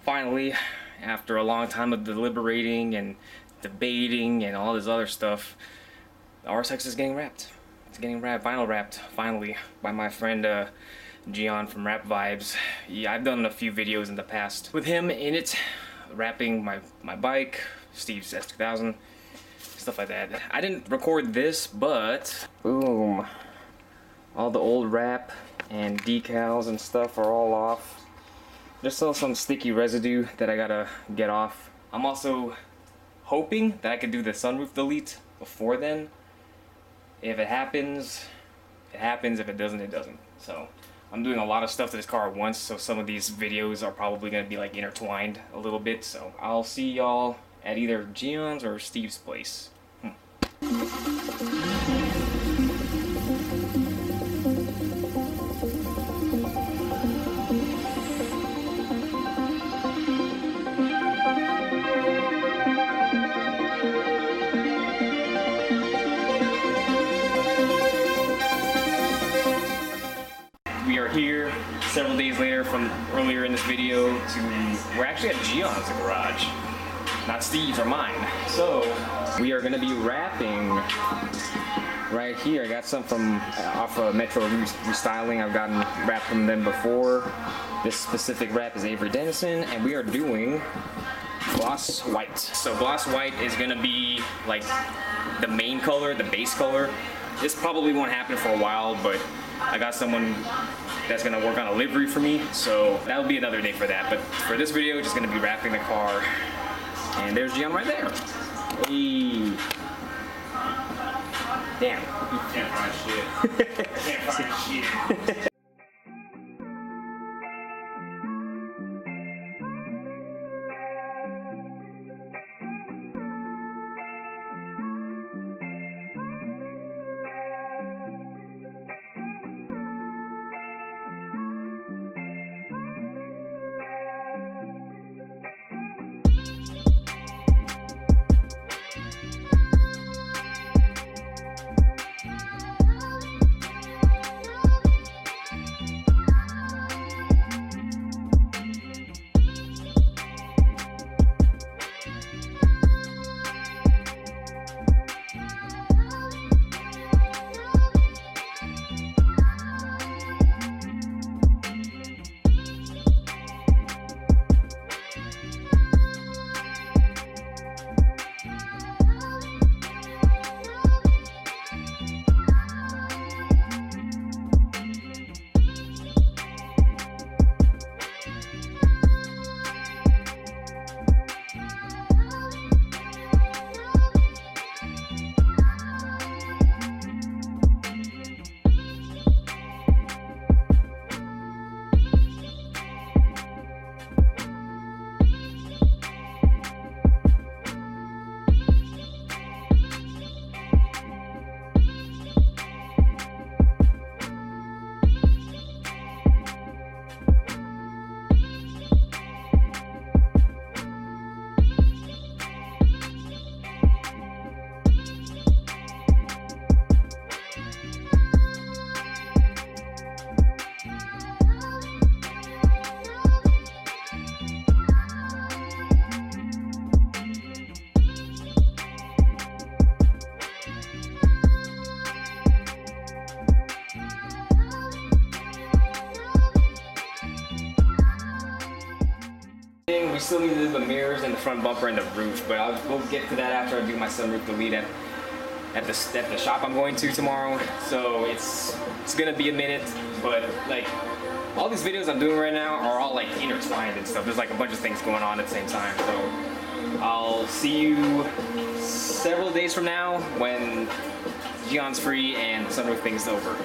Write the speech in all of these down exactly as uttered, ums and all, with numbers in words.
finally, after a long time of deliberating and debating and all this other stuff, the R S X is getting wrapped. It's getting wrapped, vinyl wrapped, finally, by my friend uh, Gian from Rap Vibes. Yeah, I've done a few videos in the past with him in it, wrapping my, my bike, Steve's S two thousand, stuff like that. I didn't record this, but boom. All the old wrap and decals and stuff are all off. There's still some sticky residue that I gotta get off. I'm also hoping that I could do the sunroof delete before then. If it happens, it happens. If it doesn't, it doesn't. So I'm doing a lot of stuff to this car at once, so some of these videos are probably gonna be like intertwined a little bit. So I'll see y'all at either Gian's or Steve's place. Hmm. We are here several days later from earlier in this video to, we're actually at Gian's garage, not Steve's or mine. So we are gonna be wrapping right here. I got some from uh, off of Metro Restyling. I've gotten wrap from them before. This specific wrap is Avery Dennison, and we are doing gloss white. So gloss white is gonna be like the main color, the base color. This probably won't happen for a while, but I got someone that's gonna work on a livery for me, so that'll be another day for that. But for this video, just gonna be wrapping the car. And there's Gian right there. Hey. Damn. Can't find shit. Can't find shit. We still need to do the mirrors and the front bumper and the roof, but I'll we'll get to that after I do my sunroof delete at at the at the shop I'm going to tomorrow. So it's it's gonna be a minute, but like all these videos I'm doing right now are all like intertwined and stuff. There's like a bunch of things going on at the same time. So I'll see you several days from now when Gian's free and the sunroof thing's over.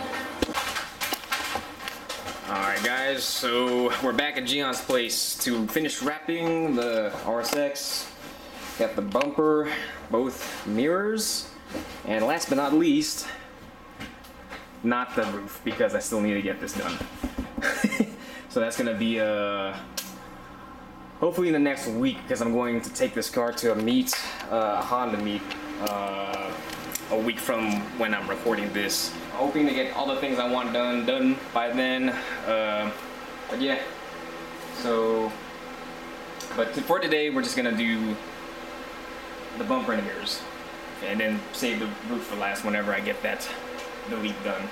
Alright guys, so we're back at Gian's place to finish wrapping the R S X. Got the bumper, both mirrors, and last but not least, not the roof, because I still need to get this done. So that's gonna be uh, hopefully in the next week, because I'm going to take this car to a meet, uh, a Honda meet, uh, a week from when I'm recording this. Hoping to get all the things I want done done by then. Uh, but yeah, so But for today, we're just gonna do the bumper and mirrors, and then save the roof for last whenever I get that the leak done.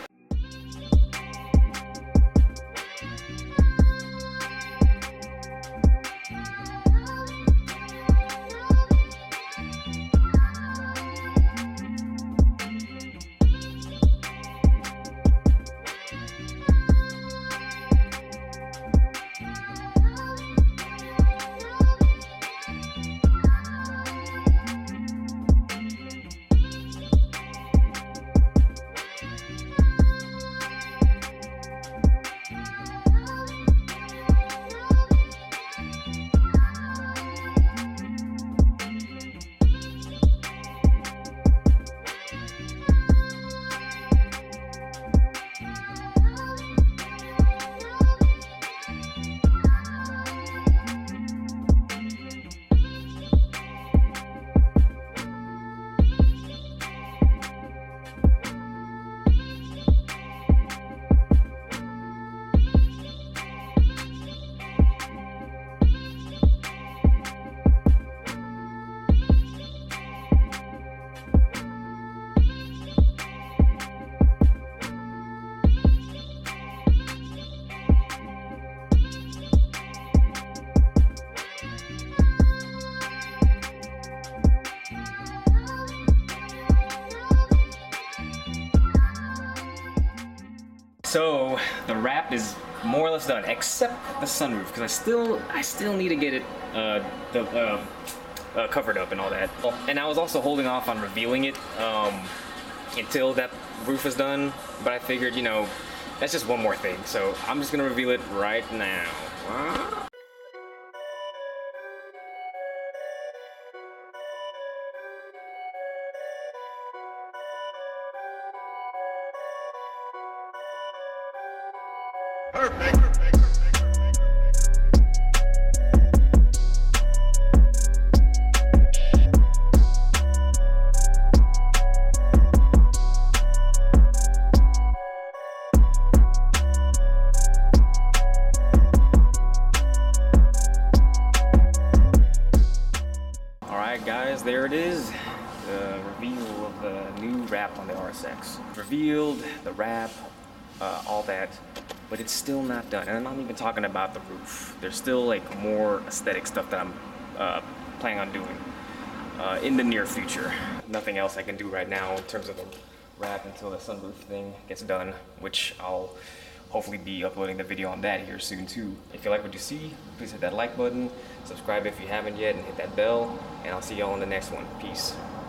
So the wrap is more or less done, except the sunroof, because I still I still need to get it uh, the, uh, uh, covered up and all that. And I was also holding off on revealing it um, until that roof is done. But I figured, you know, that's just one more thing. So I'm just gonna reveal it right now. Perfect. Alright guys, there it is. The reveal of the new wrap on the R S X. Revealed, the wrap, uh, all that. But it's still not done, and I'm not even talking about the roof. There's still like more aesthetic stuff that I'm uh, planning on doing uh, in the near future. Nothing else I can do right now in terms of the wrap until the sunroof thing gets done, which I'll hopefully be uploading the video on that here soon too. If you like what you see, please hit that like button, subscribe if you haven't yet, and hit that bell, and I'll see y'all in the next one. Peace.